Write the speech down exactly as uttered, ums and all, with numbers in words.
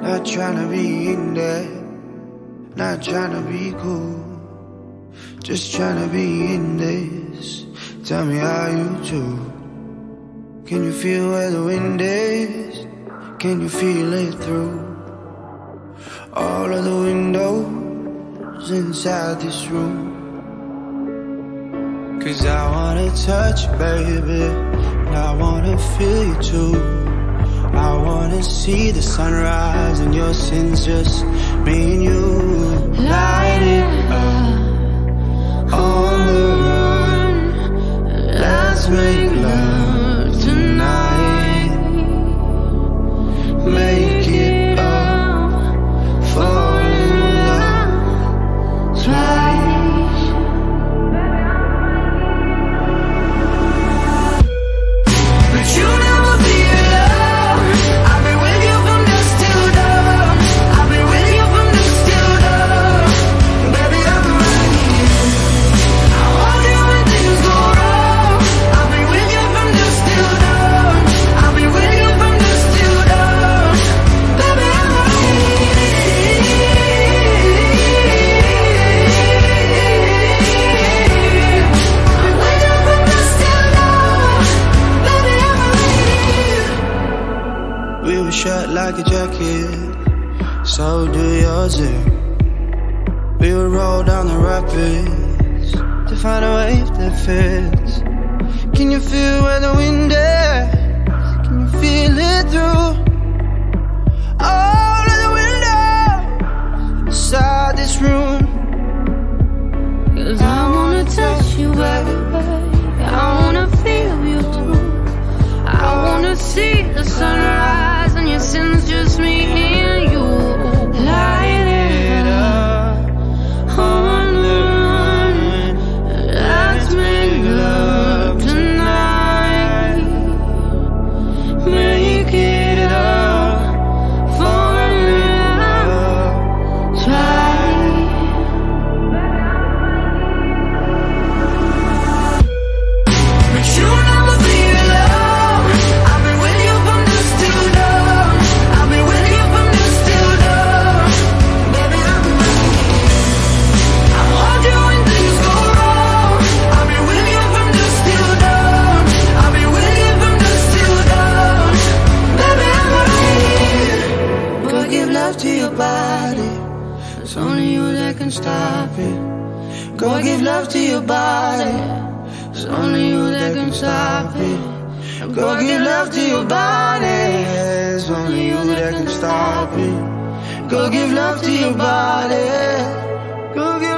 Not tryna be in there, not tryna be cool, just tryna be in this. Tell me how you do. Can you feel where the wind is? Can you feel it through all of the windows inside this room? Cause I wanna touch you, baby, and I wanna feel you too. I wanna see the sunrise and your sins, just me and you. Light it up on the run. Let's make love tonight. Make it up, fall in love twice. But you never be alone. I've been with you from dusk till dawn. I've been with you from dusk till dawn. Baby, I'm right here. I hold you when things go wrong. I've been with you from dusk till dawn. I've been with you from dusk till dawn. Baby, I'm right here. I'm with you from dusk till dawn. Baby, I'm right here. We were shut like a jacket, so do yours too. We would roll down the rapids to find a wave that fits. Can you feel where the wind is? Can you feel it through all of the windows inside this room? Cause I wanna touch you, baby. I wanna feel you too. I wanna see the sunrise and your sins, just me and you. Light it up on the run. Let's make love tonight. Make it up, fall in love, try. But you never be alone. I've been with you from dusk till dawn. I've been with you from dusk till dawn. Baby, I'm right here. I hold you when things go wrong. I've been with you from dusk till dawn. I've been with you from dusk till dawn. Baby, I'm right here. Go give love to your body, it's only you that can stop it. Go give love to your body, it's only you that can stop it. Go give love to your body, it's only you that can stop it. Go give love to your body, go give